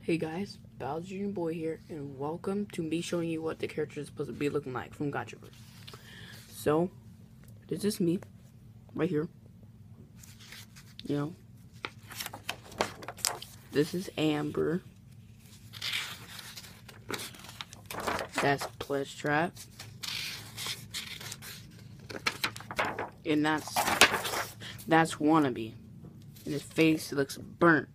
Hey guys, Bowser Jr. Boy here, and welcome to me showing you what the character is supposed to be looking like from Gachaverse. So, this is me, right here. You know, this is Amber. That's Pledge Trap. And that's Wannabe. And his face looks burnt.